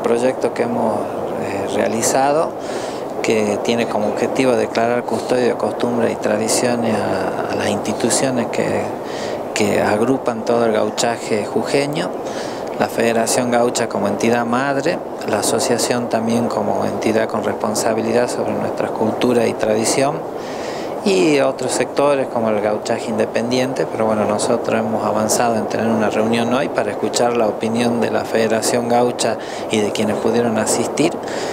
proyecto que hemos realizado, que tiene como objetivo declarar custodio de costumbres y tradiciones a las instituciones que agrupan todo el gauchaje jujeño, la Federación Gaucha como entidad madre, la asociación también como entidad con responsabilidad sobre nuestra cultura y tradición, y otros sectores como el gauchaje independiente, pero bueno, nosotros hemos avanzado en tener una reunión hoy para escuchar la opinión de la Federación Gaucha y de quienes pudieron asistir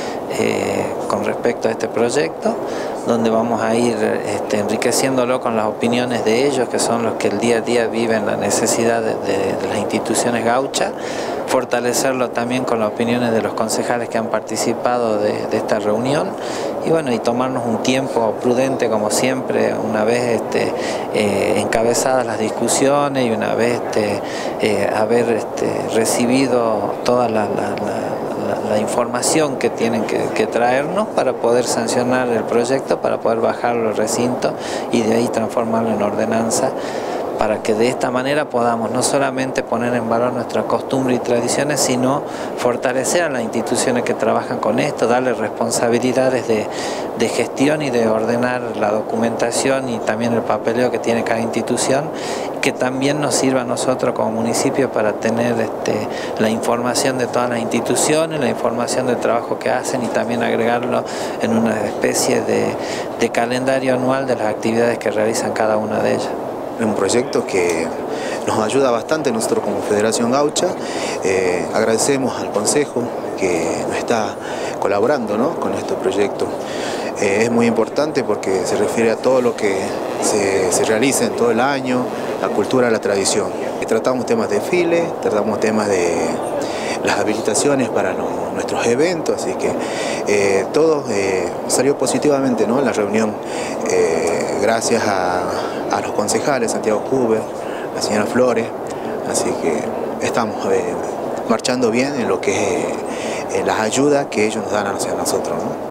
con respecto a este proyecto, donde vamos a ir enriqueciéndolo con las opiniones de ellos, que son los que el día a día viven la necesidad de las instituciones gauchas, fortalecerlo también con las opiniones de los concejales que han participado de esta reunión, y bueno, y tomarnos un tiempo prudente como siempre, una vez encabezadas las discusiones y una vez haber recibido toda la información que tienen que traernos para poder sancionar el proyecto, para poder bajarlo al recinto y de ahí transformarlo en ordenanza, para que de esta manera podamos no solamente poner en valor nuestras costumbres y tradiciones, sino fortalecer a las instituciones que trabajan con esto, darle responsabilidades de gestión y de ordenar la documentación y también el papeleo que tiene cada institución, que también nos sirva a nosotros como municipio para tener la información de todas las instituciones, la información del trabajo que hacen y también agregarlo en una especie de calendario anual de las actividades que realizan cada una de ellas. Es un proyecto que nos ayuda bastante nosotros como Federación Gaucha. Agradecemos al Consejo que nos está colaborando, ¿no?, con este proyecto. Es muy importante porque se refiere a todo lo que se realiza en todo el año, la cultura, la tradición. Tratamos temas de desfile, tratamos temas de las habilitaciones para nuestros eventos, así que todo salió positivamente, ¿no?, en la reunión, gracias a los concejales, Santiago Huber, la señora Flores, así que estamos marchando bien en lo que es las ayudas que ellos nos dan hacia nosotros, ¿no?